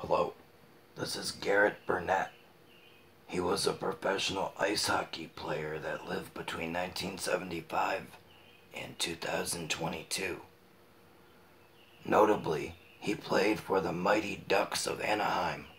Hello, this is Garrett Burnett. He was a professional ice hockey player that lived between 1975 and 2022. Notably, he played for the Mighty Ducks of Anaheim.